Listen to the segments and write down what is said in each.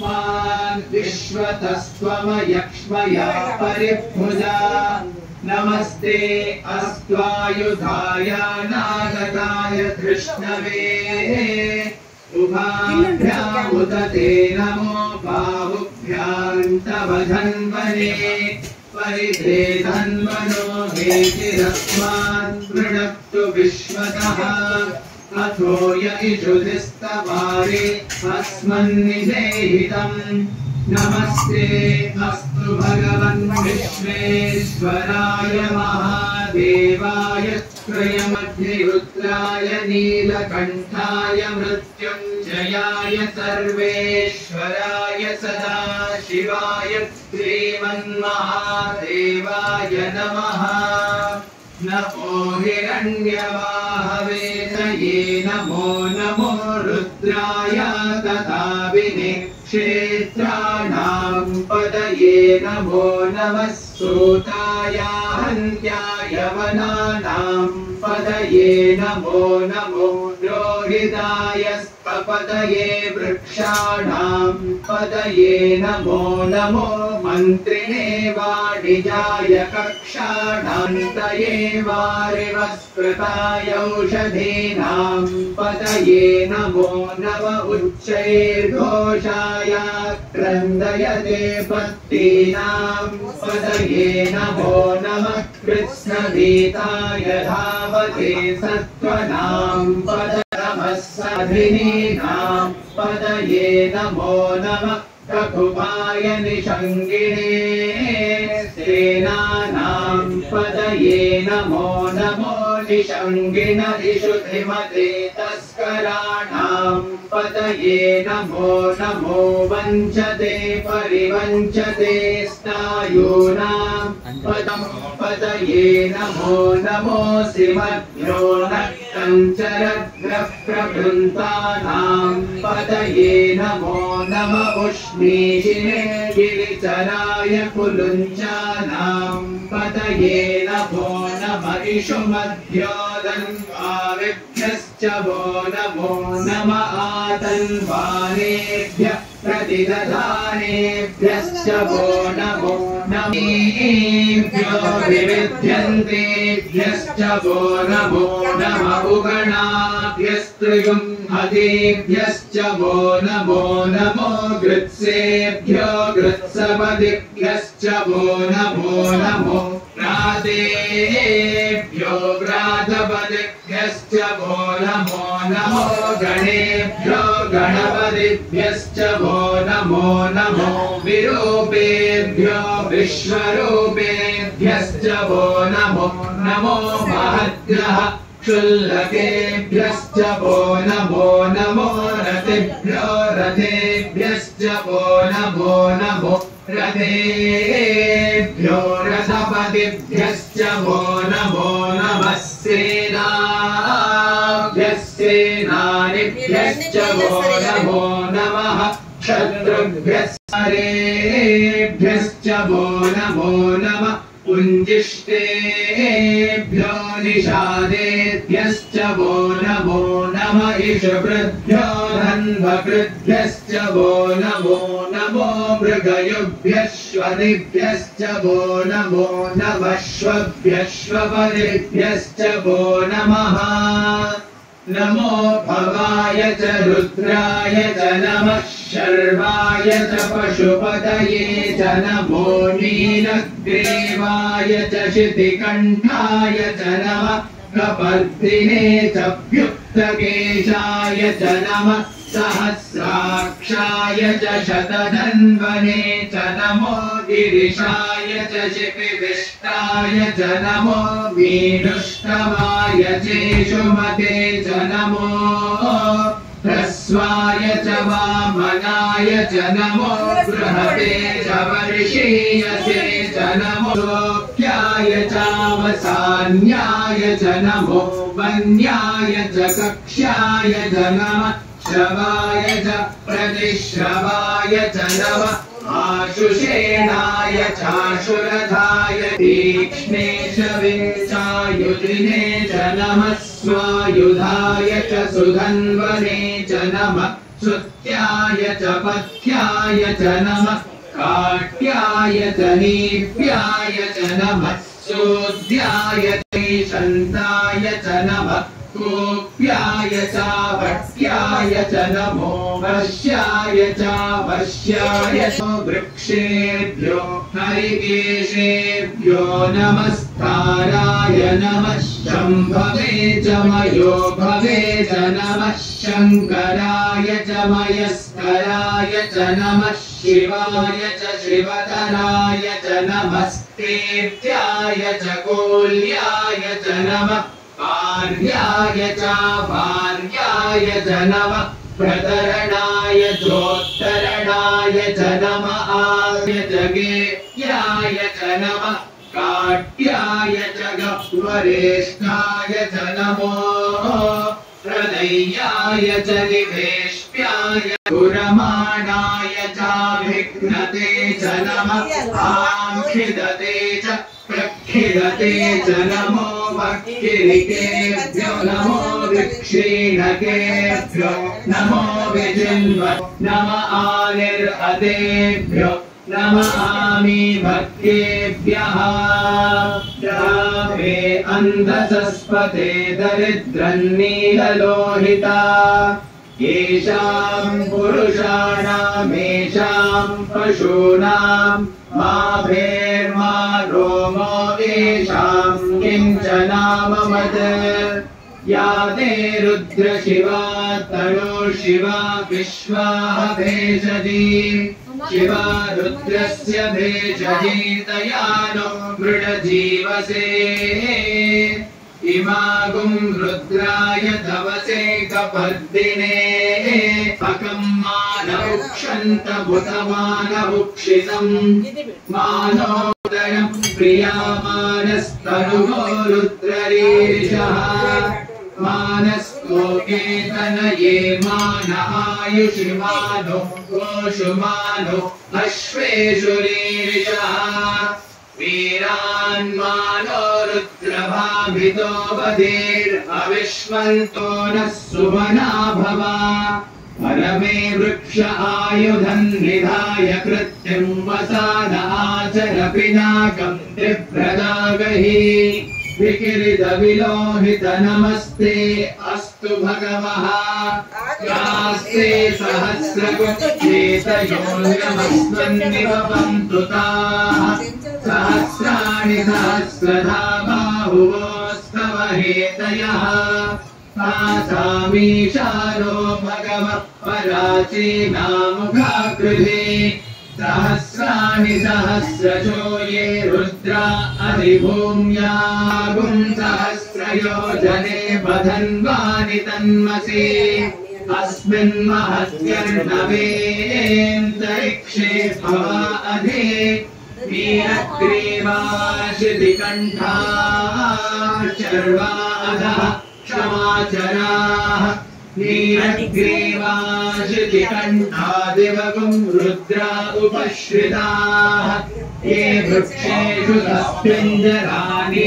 अस्मान् विश्वतस्त्वमयक्ष्मया परिभुजा नमस्ते अस्त्वायुधाय नागताय धृष्णवे उभाभ्यामुदते नमो बाहुभ्यां तव धन्वने परिधे धन्वनो हेतिरस्मान् वृणक्तु विश्वतः अथो य इषुधिस्तवारे अस्मन्निषेहितम् नमस्ते अस्तु भगवन् विश्वेश्वराय महादेवाय त्रयमग्निरुद्राय नीलकण्ठाय मृत्युञ्जयाय सर्वेश्वराय सदाशिवाय श्रीमन्महादेवाय नमः नमो हिरण्यवाहवे नमो नमो रुद्राय तथा विनिक्षेत्राणां पदये नमो नमः सूताय हन्त्याय वनानां पदये नमो नमो रोहिताय पदये वृक्षाणां पदये नमो नमो मन्त्रिणे वाणिजाय कक्षाणान्तये वारिवस्कृताय औषधीनां पदये नमो नम उच्चैर्घोषाय क्रन्दयते पत्तीनां पदये नमो नमः कृत्स्नवीताय धावते सत्त्वनां पदनमस्सधिनीनां पदये नमो नमः ककुपाय निषङ्गिणे सेनानां पदये नमो नमो निषङ्गिणदिषुधिमते तस्कराणां पदये नमो नमो वञ्चते परिवञ्चते स्नायूनां पदये नमो नमोऽसि मध्यो नक्तञ्चरग्रप्रभृन्तानां पदये नमो नम उष्णीषिणे गिरिचराय कुलुञ्चानां पदये नमो नम इषुमध्योदन्वाविभ्यश्च वो नमो नम आतन्वानेभ्यः प्रतिदधानेभ्यश्च वो नमो नमेभ्यो विविध्यन्तेभ्यश्च वो नमो नम उगणाभ्यस्त्रिगुंहतेभ्यश्च वो नमो नमो गृत्सेभ्यो गृत्सपदिभ्यश्च वो नमो नमो प्रातेभ्यो व्रातपदिभ्यश्च वो नमो नमो गणेभ्यो गणपतिभ्यश्च वो नमो नमो विरूपेभ्यो विश्वरूपेभ्यश्च वो नमो नमो महद्ग्रह क्षुल्लकेभ्यश्च वो नमो नमो रथेभ्यो रथेभ्यश्च वो नमो नमो रथेभ्यो रथपतिभ्यश्च वो नमो नमः सेनाभ्यश्च वो नमो नमः क्षत्रुभ्यश्च वो नमो नमः पुञ्जिष्टेभ्यो निषादेभ्यश्च वो नमो नमः इषुभृभ्यो धन्वकृभ्यश्च वो नमो नमो मृगयुभ्यश्वनिभ्यश्च वो नमो नमः श्वभ्यश्वपदिभ्यश्च वो नमः नमो भवाय च रुद्राय च नमः शर्वाय च पशुपतये च नमो नीलग्रीवाय च शितिकण्ठाय च नमः कपर्दिने च व्युक्तकेशाय च नमः सहस्राक्षाय च शतधन्वने च नमो गिरिशाय च शिपिविष्टाय च नमो मीनुष्टवाय चेषुमते च नमो ह्रस्वाय च वामनाय च नमो बृहते च वर्षीयसे च नमो लोक्याय चावसान्याय च नमो वन्याय च कक्ष्याय च नमः श्रवाय च प्रतिश्रवाय च नमः आशुषेणाय चाशुरथाय तीक्ष्णे शविचायुधिने च नमः स्वायुधाय च सुधन्वने च नमः स्तुत्याय च पथ्याय च नमः काट्याय च नीप्याय च नमः सोद्याय च शन्ताय च नमः कोप्याय च भट्याय च नमो वर्ष्याय च वर्ष्याय च वृक्षेभ्यो हरिकेशेभ्यो नमस्काराय नमः शम्भवे च मयो भवे च नमः शङ्कराय च मयस्कराय च नमः शिवाय च शिवतराय च नमस्तेत्याय च कोल्याय च नमः भार्याय च भार्याय च नमः प्रतरणाय चोत्तरणाय च नमः गेयाय च नमः काट्याय च गह्वरेष्ठाय च नमो हृदयाय च निवेश्याय गुरमाणाय च विघ्नते च नमः आङ्खिदते च प्रक्षिदते च नमो भक्तिरिकेभ्यो नमो विक्षीणकेभ्यो नमो विजिन्व नम आनिर्हतेभ्यो नम आमि भक्तेभ्यः रामे अन्धसस्पते दरिद्रन्नीललोहिता येषां पुरुषाणामेषां पशूनां मा भेर्मा रोमो येषां किञ्चनाममद या ते रुद्रशिवा तनुशिवा विश्वाः भेषजी शिवा रुद्रस्य भेषजीतया नो मृडजीवसे इमागुं रुद्राय तवसे कपर्दिने पकं मानवुक्षन्त बुधमानवुक्षितम् मानोदरं प्रियामानस्तनुगो रुद्ररीरिषः मानस्तोकेतनये मान आयुषि मानो गोषु मानो अश्वेषु रीरिषः वीरान्मानो रुद्रभाभितो बधीर्अविश्वन्तो नः सुमना भवा परमे वृक्ष आयुधं निधाय कृत्यं वसान आचर पिनाकं त्रिप्रदागहि विकिरित विलोहित नमस्ते अस्तु भगवः यास्ते सहस्रकुक्षेतयोन्यमस्वन्निवपन्तु ताः सहस्राणि सहस्रधा बाहुवोस्तव हेतयः तासामीशानो भगवः पराचीनामुखाकृति सहस्राणि सहस्रशो ये रुद्रा अधिभूम्यागुं सहस्रयोजने बधन्वानि तन्मसि अस्मिन् महत्यर्णवेऽन्तरिक्षे भवा अधि वीरग्रीवाशितिकण्ठाः शर्वा अधः क्षमाचराः नीलग्रीवाशितिकण्ठादिवगुं रुद्रा उपश्रिताः ये वृक्षेषु तस्मिञ्जरा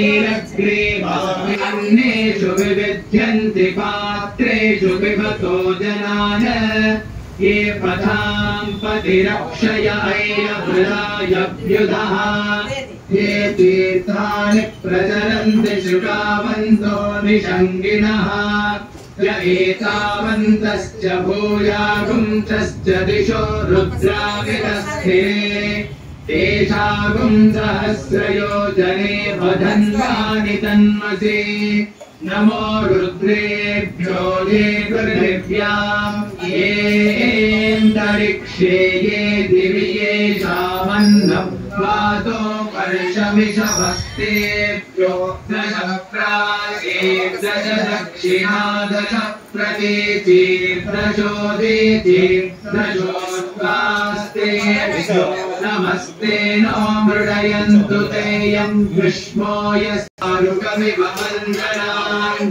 नीलग्रीवान्येषु विविध्यन्ति पात्रेषु पिबतो जनान् ये पथां पतिरक्षय ऐरभृदायभ्युदः ये तीर्थानि प्रचरन्ति शुकावन्तो निषङ्गिणः य एतावन्तश्च भूयागुंश्च दिशो रुद्रावितस्थे तेषागुं सहस्रयोजने बधन्वानि तन्मसि नमो रुद्रेभ्यो ये पृथिव्यां येऽन्तरिक्षे ये दिवि येषामन्नं वातो वर्षमिषभस्तेभ्यो दश प्रागेर्दश दक्षिणा दश प्रतीचीर्दशोदीचीर्दशोद्वास्तेभ्यो नमस्ते नो मृडयन्तु ते यं विष्मो यस्तारुकमिव वन्दनान्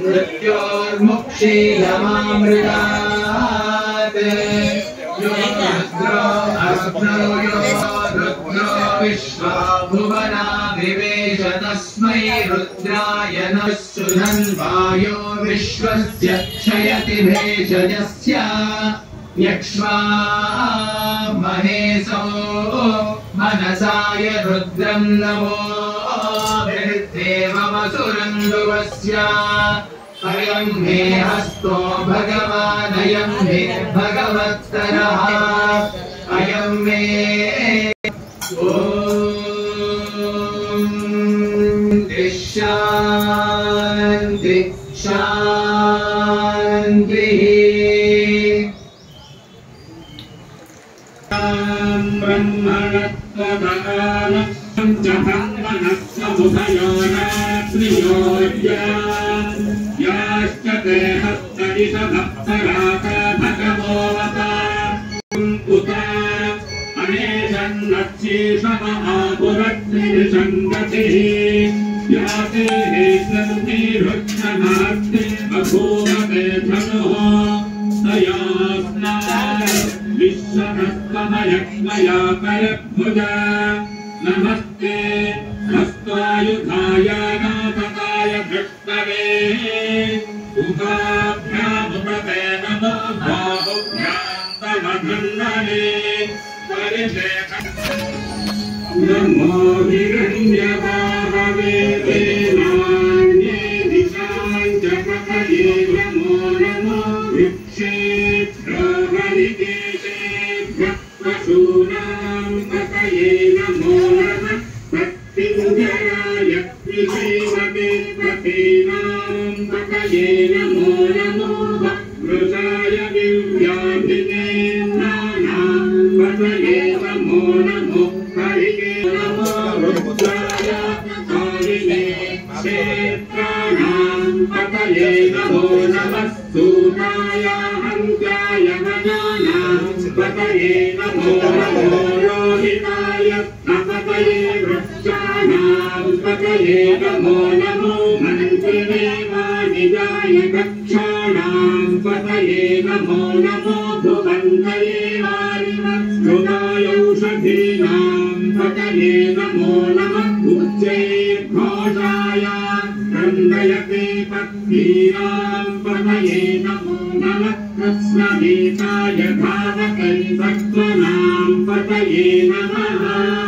मृत्योर्मुक्षीयमामृतात् यो रुद्रो अस्म्रो यो रुद्रो विश्वा भुवनाभिवेश तस्मै रुद्राय नमः सुधन्वायो विश्वस्य क्षयति भेषजस्य यक्ष्मा महेशो मनसाय रुद्रं नमो देवमसुरन्दुवस्य अयं मे हस्तो भगवानयं मे भगवत्तरः अयं मे शान्ति शान्तिः ब्रह्मणत्वदानं च ब्रह्मणत्वमुभयोरात्रियोर्या याश्च ते हस्तरिषभक्तराका भगवोऽवता उत अनेशन्नच्छीषमहापुरत्रिसङ्गतिः याते सन्निरुद्धनास्ति बभूवते धनुः तयास्नात् विश्वहस्तमयक्ष्मया करभुजा नमस्ते हस्तायुधाय नाथकाय धृष्टवे उभाभ्यामुपते नमो बाहुभ्यां तव धन्वने नमो हिरण्यवाहवे वेदान्ये दिशाञ्च पतये नमो नमो वृक्षेभ्यो हरिकेशेभ्यः पशूनां पतये नमो नमः पत्तिञ्जराय श्रीमते पतीनां पतये नमो नमो वृषाय दिव्याधिने पतये नमो नमो हरिके नमो रुद्राय हरिणे क्षेत्राणां पतये नमो नमः सूताय हन्त्याय गजानां पतये नमो नमो रोहिताय पतये वृक्षाणां पतये नमो नमो मन्त्रिणे वाणिजाय कक्षाणां पतये नमो नमो भुवन्तये औषधीनां पतये नमो नमः उच्चैर्घोषाय क्रन्दयते पत्नीनां पतये नमो नमः कृष्णगीताय धावकै सत्त्वनां पतये नमः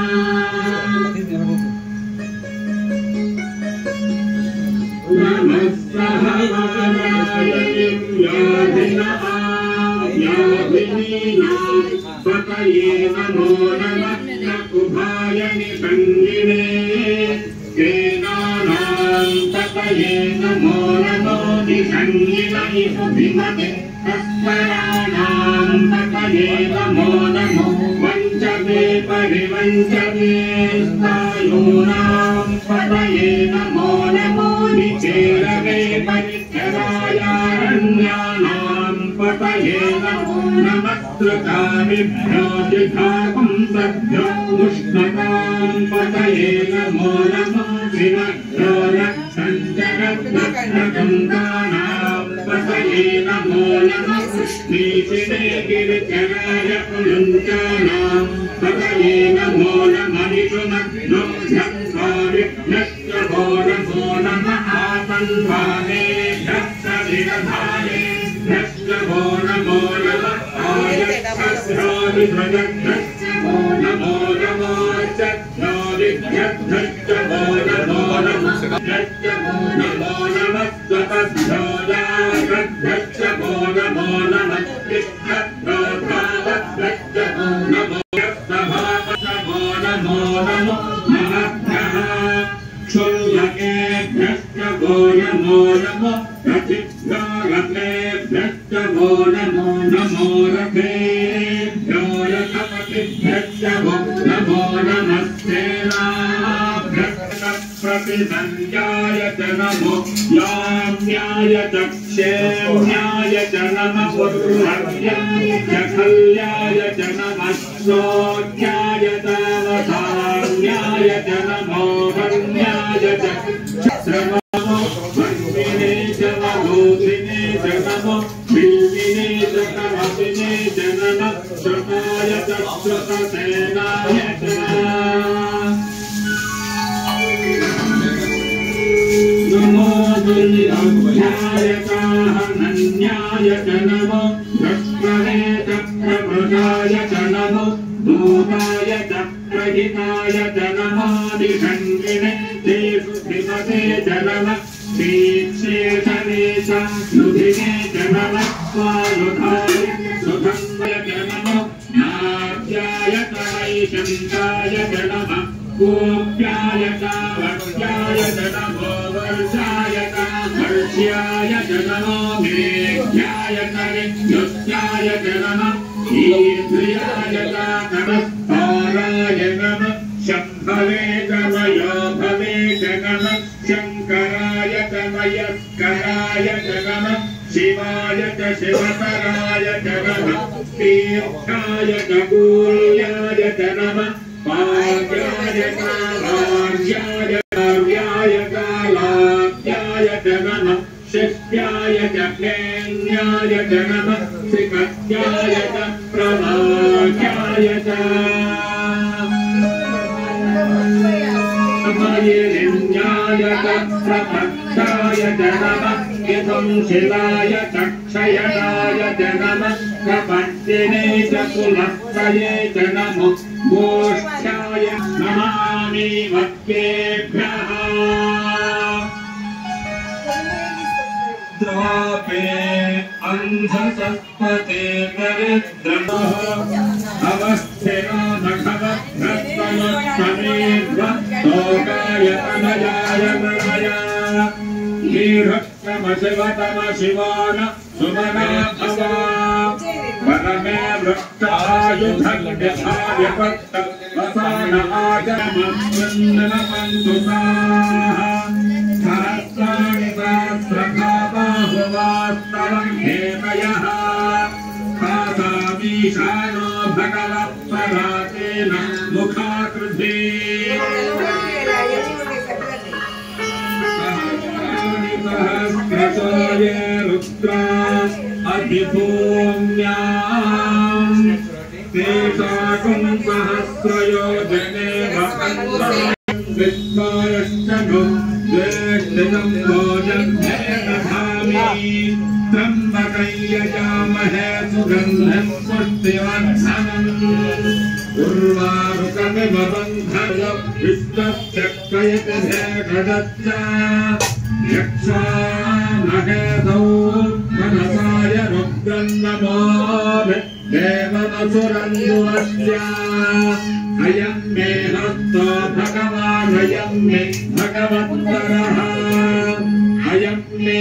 नमः सहवाराय याधिनः याभिनीनां पतये नमो नमः कुभाय निसङ्गिने केनानां पतये नमो नमो निसङ्गिनै सुधिमते तस्कराणां पतये नमो नमो वञ्चते परिवञ्चते स्थायूनां पतये नमो नमो निचेरवे परिचरायारण्यानां पतये नमो नमः कृताविभ्यो जिघापुंसभ्यो उष्णतां पतये नमो नमो शिवभ्यो रक्षञ्चरत्नकन्दानां पतये नमो नमः नीचिने गिरिचराय पुलुञ्चानां पतये नमो नमः निषुमग्नो झक्त्वारिभ्यश्च भो नमो नमः आसन्धाने झक्तविरधाये भ्यश्च भो नमो नमः आयक्षस्याभिभ्रजभ्यश्च भो नमो नमो चक्रादिभ्यश्च भो नमो नमः भ्यश्च भो नमो नमः स्वतभ्यो यागभ्यश्च भो नमो नमः तिष्ठभ्यो धावभ्यश्च भो नमो यस्तभावश्च भो नमो नमो महभ्यः क्षुल्लकेभ्यश्च भो नमो नमो रथिभ्यो रथेभ्यश्च भो नमो नमो रथेभ्यो रथपतिभ्यश्च भो नमो नमस्तेनाभ्यश्च प्रतिसंज्ञाय च नमो याम्याय च क्षेम्याय च नमः पूर्वज्ञाय च खल्याय च नमः शोच्याय च वधान्याय च नमो वन्याय च श्रवणो वन्दिने च वधूतिने च नमो बिल्विने च कमपिने च नमः श्रुताय च श्रुतसेनाय च नमो दुर्योध्याय च हनन्याय च नमो भस्मने च भूताय च प्रहिताय च नमादिषण्डिने तेषु श्रीमते च नमः श्रीक्षेषणे च लुधिने च नमः स्वालुधाय सुधन्वय च नमः नाद्याय च वैशन्ताय च नमः गोप्याय च वक्ष्याय च नमो वर्षाय च हर्ष्याय च नमो मेघ्याय च विद्युत्याय च नमः ईन्द्रियाय च नमस्ताराय नमः शम्भवे च मयोभवे च नमः शङ्कराय च मयस्कराय च नमः शिवाय च शिवतराय च नमः तीर्थाय च कूल्याय च नमः पाद्याय च भार्याय कार्याय च लाभ्याय च नमः शिष्याय च ज्ञान्याय च नमः श्रीकत्याय च प्रभाक्याय च समयिन्याय च प्रभक्ताय च नमः यतं शिवाय च क्षयणाय च नमः प्रपद्दिने च पुनस्तये च नमो गोष्ठाय नमामि वक्तेभ्यः द्रापे अंधसत्पते दरिद्रमः अवस्थिरो नखवभ्रस्तमस्तमेध्वस्तोकाय तनयाय नमया वीरक्षमशिवतम शिवान सुमना भवा परमे वृक्षायुधग्निधायपत्त वसान आजमन्नमन्तु सहस्राणि सहस्रकाबाहुवास्तवं हेतयः खासामीशानो भगवत्परातेन मुखाकृते सहस्रशोय रुद्रा अधिभूम्याम् तेषाकुं सहस्रयोजने विश्वायश्चनु द्वेष्टितं भोजन्ये दधामि त्र्यम्बकं यजामहे सुगन्धिं पुष्टिवर्धनम् उर्वारुकमिव बन्धय विष्णुश्चक्रयति भेषजश्च यक्षामहेतौ मनसाय रुद्रं नमामि देवमसुरन्दुवस्य अयं मे हस्तो भगवान् अयं मे भगवत्तरः अयं मे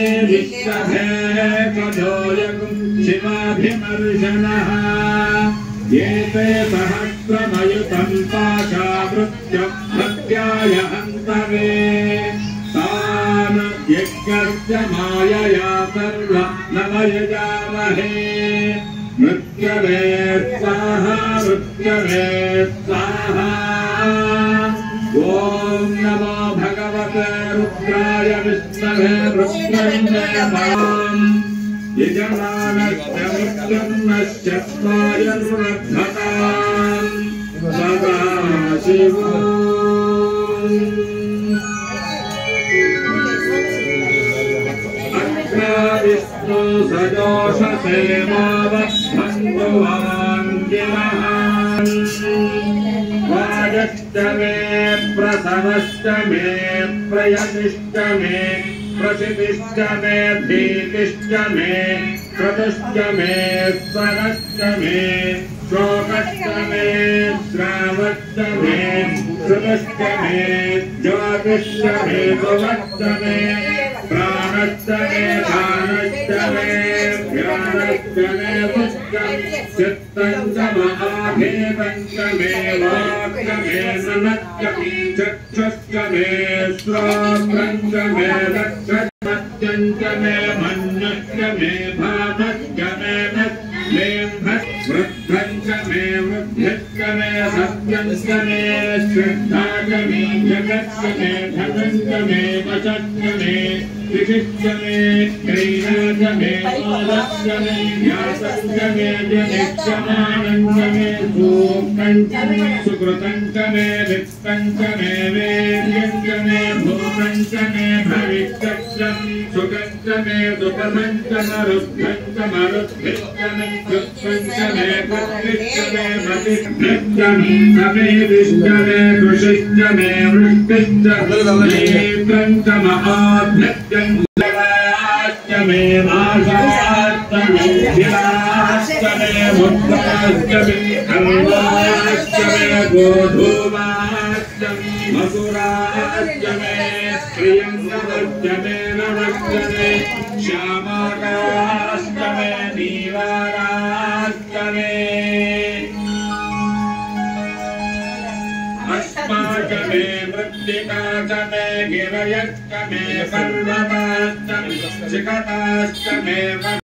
विश्वभेषजोऽयं शिवाभिमर्शनः एते सहस्रमयुतं पाशावृत्यं प्रत्याय हन्तवे तान् यज्ञस्य मायया सर्व नमयजामहे मृत्यवे स्वाहा मृत्यवे स्वाहा ॐ नमो भगवते रुद्राय विष्णवे रुद्रं यजमानस्य मृत्युं नश्यत्वायुर्वर्धताम् सदा शिवो विष्णु सजोषसे मावस्भङ्गुवाङ्गिनः वाजश्चमे प्रसवश्चमे प्रयतिश्चमे प्रसिद्धिश्चमे भीतिश्चमे क्रतुश्चमे स्वरश्चमे शोकश्चमे श्रावश्चमे श्रुतश्चमे ज्योतिश्चमे सुवश्चमे प्राणश्चमे दानश्चमे ज्ञानश्चमे पुष्टं चित्तं च महाभेदञ्चमे वाक्चमे ननश्चमे चक्षुश्चमे श्रोत्रञ्चमे दक्षश्चमे मन्यश्चमे भावश्चमे वृद्धञ्चमे वृद्धिश्चमे सत्यञ्चमे श्रद्धाचमे जगच्चमे धनञ्चमे वचच्चमे विशिष्टमे क्रैराजमे पादस्यमे व्यासस्यमे जनिष्यमानन्दमे सूक्तञ्चमे सुकृतञ्चमे वित्तञ्चमे वेद्यञ्चमे भूतञ्चमे भविष्यञ्चमे सुगञ्चमे दुपदञ्चमरुद्धञ्चमरुद्धिश्चमे कृत्पञ्चमे कृत्तिश्चमे भतिष्ठञ्चमे समे विष्टमे कृषिश्चमे वृष्टिश्चमे पञ्चमहाभ्यञ्जलाष्टमे मासाष्टमे शिलाष्टमे मुद्राष्टमे खण्डाष्टमे गोधूमाष्टमे मसुराष्टमे प्रियङ्गमष्टमे नवष्टमे श्यामाकाष्टमे नीलाष्टमे अस्माकमे मृत्तिकाचमे गिरयष्टमे पर्वताष्टमे शिखताष्टमे